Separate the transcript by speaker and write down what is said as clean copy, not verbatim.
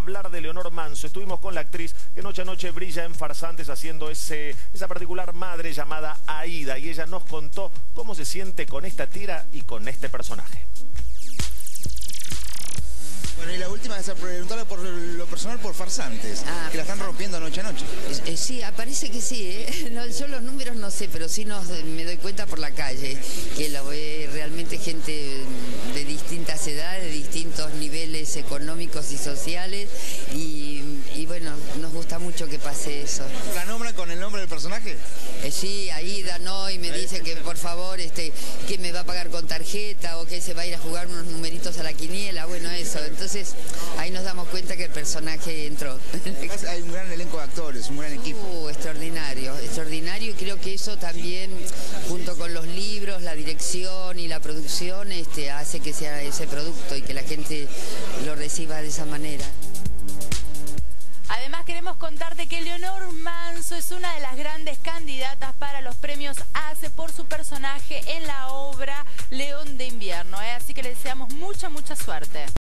Speaker 1: hablar de Leonor Manso. Estuvimos con la actriz que noche a noche brilla en Farsantes haciendo esa particular madre llamada Aida, y ella nos contó cómo se siente con esta tira y con este personaje.
Speaker 2: Bueno, y la última es preguntarle por lo personal por Farsantes, que la están rompiendo noche a noche.
Speaker 3: Sí, parece que sí, ¿eh? No, yo los números no sé, pero sí me doy cuenta por la calle, que lo ve realmente gente de distintas edades, de distintos niveles económicos y sociales, y bueno, nos gusta mucho que pase eso.
Speaker 2: ¿La nombran con el nombre del personaje?
Speaker 3: Sí, Aida, ¿no? Y me dice que por favor, que me va a pagar con tarjeta o que se va a ir a jugar unos numeritos a la quiniela, bueno, eso. Entonces, ahí nos damos cuenta que el personaje entró.
Speaker 2: Además, hay un gran elenco de actores, un gran equipo.
Speaker 3: Extraordinario, extraordinario, y creo que eso también, junto con los libros, la dirección y la producción, hace que sea ese producto y que la gente lo reciba de esa manera.
Speaker 4: Además, queremos contarte que Leonor Manso es una de las grandes candidatas para los premios ACE por su personaje en la obra León de Invierno, Así que le deseamos mucha suerte.